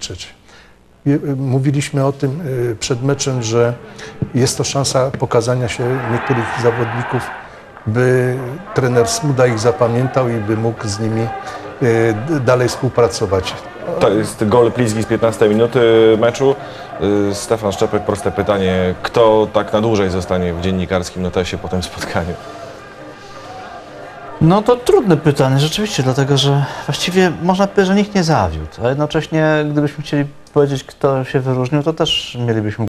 krzyczeć. Mówiliśmy o tym przed meczem, że jest to szansa pokazania się niektórych zawodników, by trener Smuda ich zapamiętał i by mógł z nimi dalej współpracować. To jest gol Plizgi z 15 minuty meczu. Stefan Szczepek, proste pytanie, kto tak na dłużej zostanie w dziennikarskim notesie po tym spotkaniu? No to trudne pytanie rzeczywiście, dlatego że właściwie można powiedzieć, że nikt nie zawiódł, a jednocześnie gdybyśmy chcieli powiedzieć, kto się wyróżnił, to też mielibyśmy